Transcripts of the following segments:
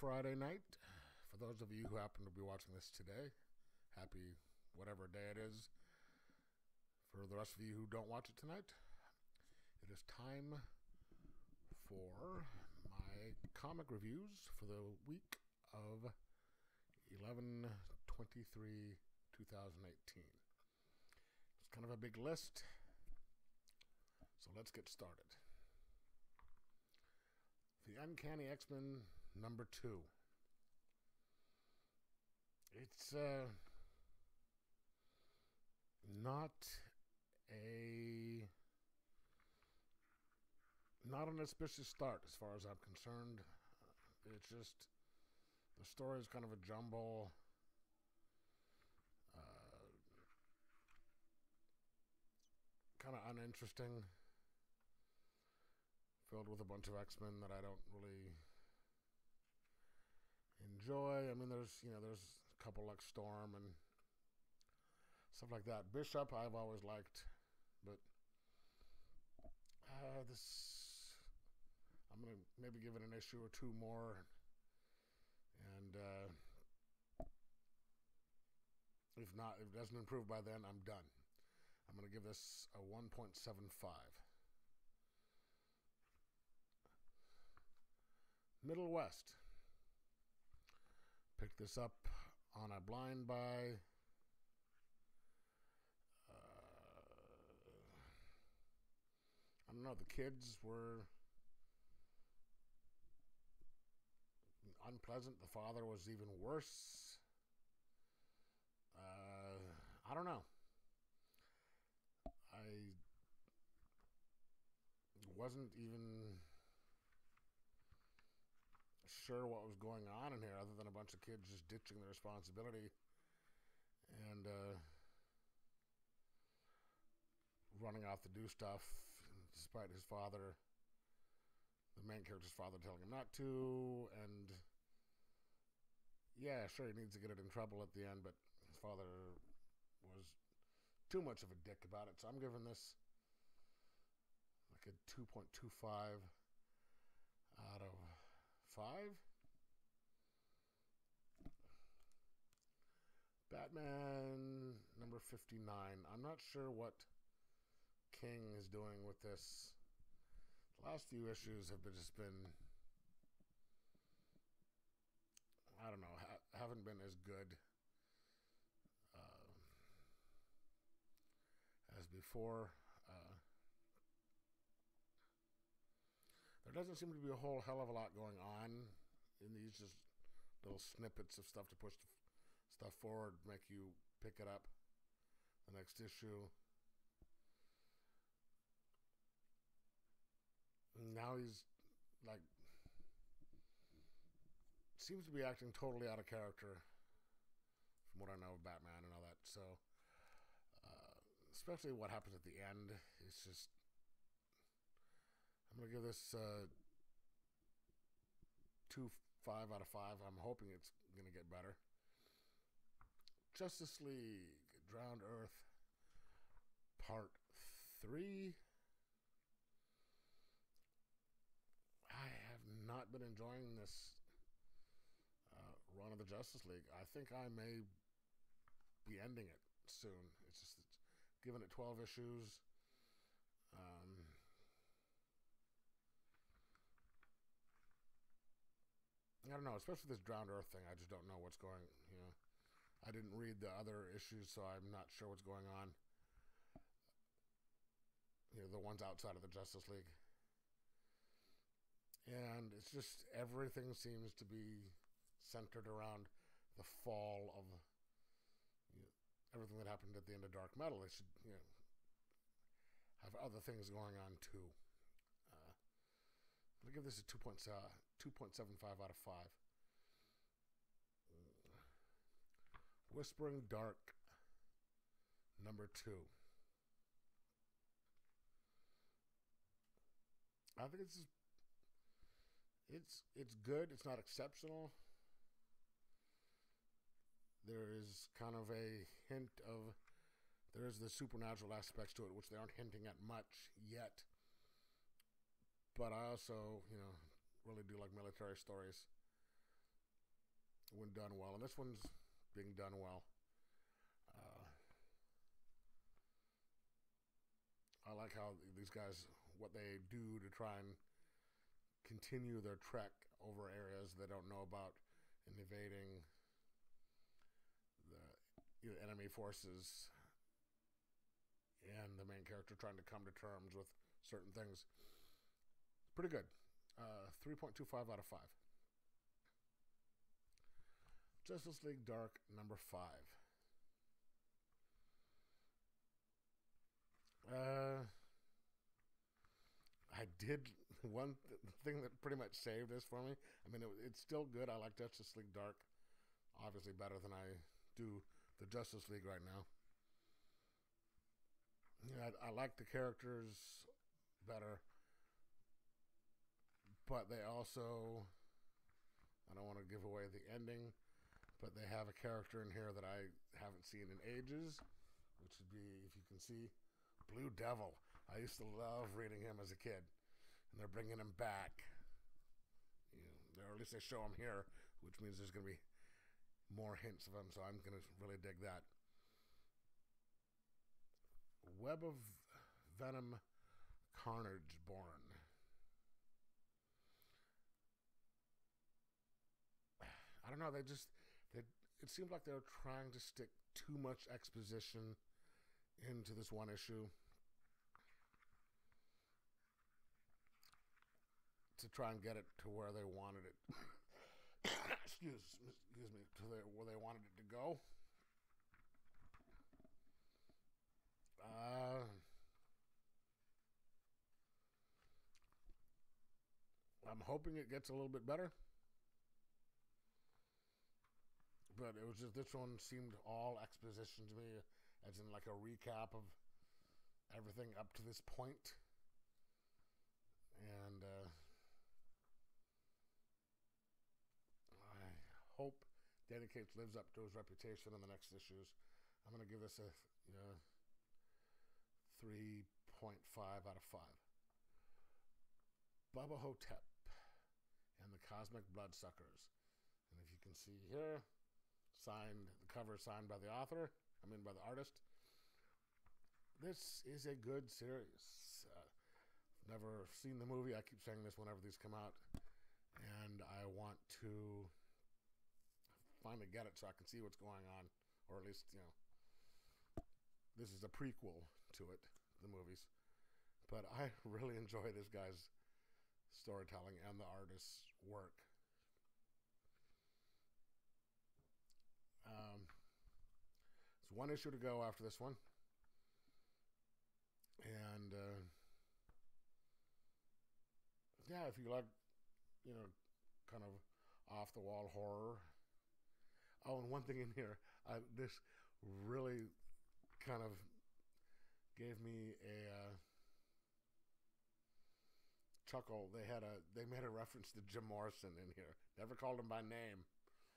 Friday night. For those of you who happen to be watching this today, happy whatever day it is. For the rest of you who don't watch it tonight, it is time for my comic reviews for the week of 11/23/2018. It's kind of a big list, so let's get started. The Uncanny X-Men #2. It's not an auspicious start as far as I'm concerned. It's just the story is kind of a jumble. Kind of uninteresting. Filled with a bunch of X-Men that I don't really enjoy. I mean, there's a couple like Storm and stuff like that. Bishop I've always liked, but this I'm gonna maybe give it an issue or two more, and if it doesn't improve by then, I'm done. I'm gonna give this a 1.75. Middle West. Picked this up on a blind buy. I don't know, the kids were unpleasant. The father was even worse. I don't know. I wasn't even sure what was going on in here other than a bunch of kids just ditching their responsibility and running off to do stuff despite his father, the main character's father, telling him not to. And yeah, sure, he needs to get it in trouble at the end, but his father was too much of a dick about it. So I'm giving this like a 2.25 out of 5. Batman #59. I'm not sure what King is doing with this. The last few issues have just been, I don't know, haven't been as good as before. There doesn't seem to be a whole hell of a lot going on in these just little snippets of stuff to push stuff forward, make you pick it up the next issue. Now he's like, seems to be acting totally out of character from what I know of Batman and all that. So especially what happens at the end, it's just, I'm going to give this 2.5 out of 5. I'm hoping it's going to get better. Justice League Drowned Earth Part 3. I have not been enjoying this run of the Justice League. I think I may be ending it soon. It's giving it 12 issues. I don't know, especially this Drowned Earth thing. I just don't know what's going, I didn't read the other issues, so I'm not sure what's going on. The ones outside of the Justice League. And it's just, everything seems to be centered around the fall of everything that happened at the end of Dark Metal. They should, have other things going on too. I'm going to give this a 2.75 out of 5. Whispering Dark #2. I think it's good. It's not exceptional. There is kind of a hint of, there is the supernatural aspects to it, which they aren't hinting at much yet. But I also, really do like military stories. when done well, and this one's being done well. I like how these guys, what they do to try and continue their trek over areas they don't know about and evading the enemy forces, and the main character trying to come to terms with certain things. Pretty good. 3.25 out of 5. Justice League Dark number 5. I did one thing that pretty much saved this for me. I mean, it's still good. I like Justice League Dark obviously better than I do the Justice League right now. You know, I like the characters better, but they also, I don't want to give away the ending, but they have a character in here that I haven't seen in ages, which would be, if you can see, Blue Devil. I used to love reading him as a kid, and they're bringing him back. You know, or at least they show him here, which means there's going to be more hints of him, so I'm going to really dig that. Web of Venom Carnage Born. I don't know, it seemed like they were trying to stick too much exposition into this one issue to try and get it to where they wanted it. excuse me, to where they wanted it to go. I'm hoping it gets a little bit better, but it was just, this one seemed all exposition to me, as in like a recap of everything up to this point. And I hope Danny Cates lives up to his reputation in the next issues. I'm going to give this a 3.5 out of 5. Bubba Hotep and the Cosmic Bloodsuckers. And if you can see here, the cover signed by the author, by the artist. This is a good series. Never seen the movie. I keep saying this whenever these come out, and I want to finally get it so I can see what's going on, or at least, this is a prequel to it, the movies. But I really enjoy this guy's storytelling and the artist's work. It's one issue to go after this one, and yeah, if you like, kind of off the wall horror. Oh, and one thing in here, this really kind of gave me a chuckle. They made a reference to Jim Morrison in here. Never called him by name,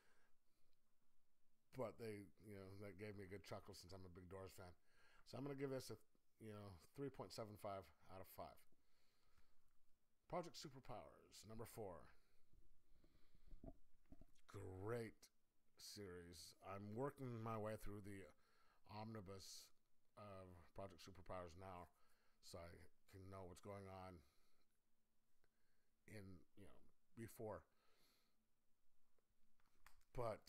but that gave me a good chuckle since I'm a big Doors fan. So I'm going to give this a 3.75 out of 5. Project Superpowers number 4. Great series. I'm working my way through the omnibus of Project Superpowers now, so I can know what's going on in before. But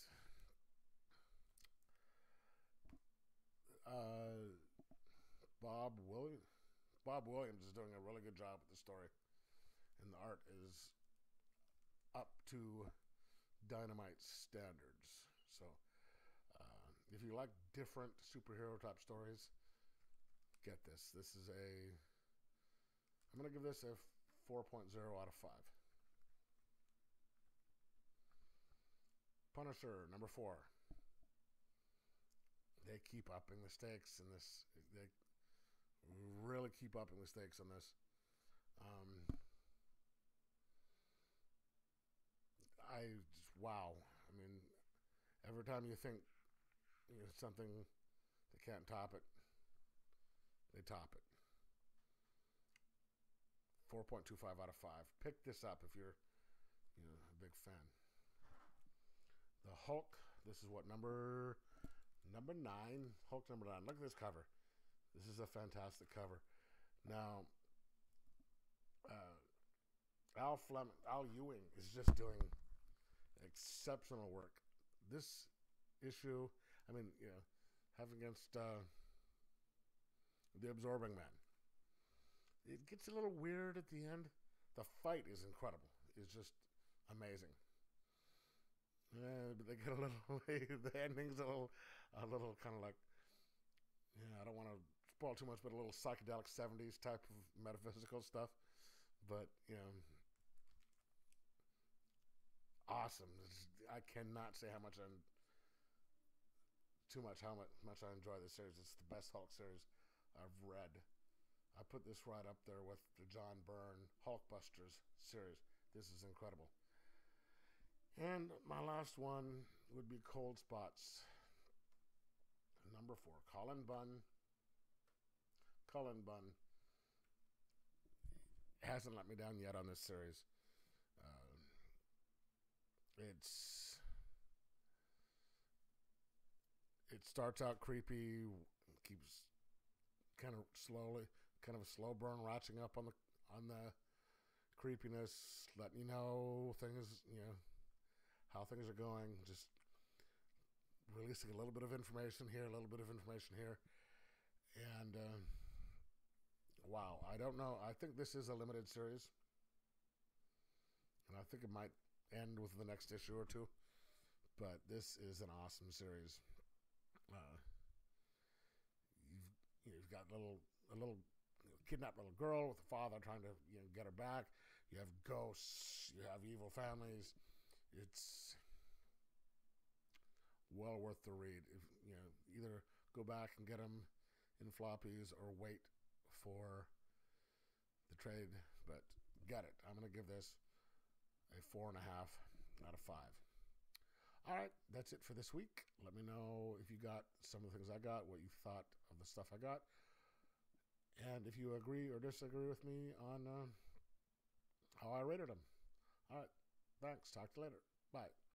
Bob Williams is doing a really good job with the story, and the art is up to Dynamite standards. So if you like different superhero type stories, get this. I'm going to give this a 4.0 out of 5. Punisher number 4. They keep upping the stakes in this. They really keep upping the stakes on this. Wow. Every time you think something, they can't top it, they top it. 4.25 out of 5. Pick this up if you're a big fan. The Hulk. This is what, number 9? Hulk number 9. Look at this cover. This is a fantastic cover. Now, Al Ewing is just doing exceptional work. This issue, I mean, having against the Absorbing Man. It gets a little weird at the end. The fight is incredible. It's just amazing. But they get a little. The ending's a little kind of like. I don't want to spoil too much, but a little psychedelic '70s type of metaphysical stuff. But awesome. I cannot say how much I enjoy this series. It's the best Hulk series I've read. I put this right up there with the John Byrne Hulkbusters series. This is incredible. And my last one would be Cold Spots. Number 4, Colin Bunn. Cullen Bunn hasn't let me down yet on this series. It starts out creepy, keeps kind of a slow burn, ratcheting up on the creepiness, letting you know things, how things are going, just releasing a little bit of information here, a little bit of information here. And wow, I don't know. I think this is a limited series, and I think it might end with the next issue or two. But this is an awesome series. You've got a little kidnapped little girl with a father trying to get her back. You have ghosts. You have evil families. It's well worth the read. If either go back and get them in floppies or wait for the trade, but get it. I'm going to give this a 4.5 out of 5. All right, that's it for this week. Let me know if you got some of the things I got, what you thought of the stuff I got, and if you agree or disagree with me on how I rated them. All right, thanks. Talk to you later. Bye.